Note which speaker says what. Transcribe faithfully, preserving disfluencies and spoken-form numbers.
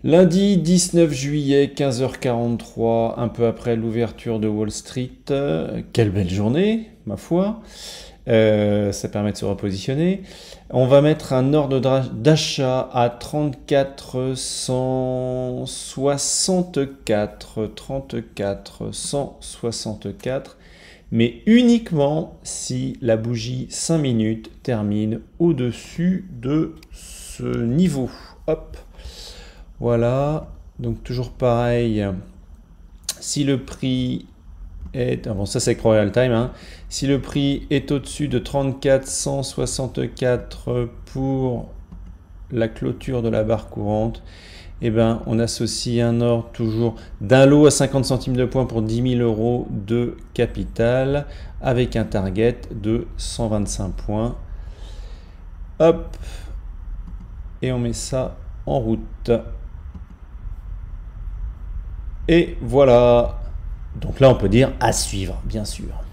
Speaker 1: Lundi dix-neuf juillet, quinze heures quarante-trois, un peu après l'ouverture de Wall Street. Euh, quelle belle journée, ma foi. Euh, ça permet de se repositionner. On va mettre un ordre d'achat à trente-quatre cent soixante-quatre, trente-quatre cent soixante-quatre, mais uniquement si la bougie cinq minutes termine au-dessus de ce niveau. Hop. Voilà, donc toujours pareil, si le prix est, ah bon ça c'est Royal Time, hein. Si le prix est au-dessus de trente-quatre cent soixante-quatre pour la clôture de la barre courante, eh ben, on associe un ordre toujours d'un lot à cinquante centimes de point pour dix mille euros de capital avec un target de cent vingt-cinq points. Hop, et on met ça en route. Et voilà, donc là on peut dire à suivre, bien sûr.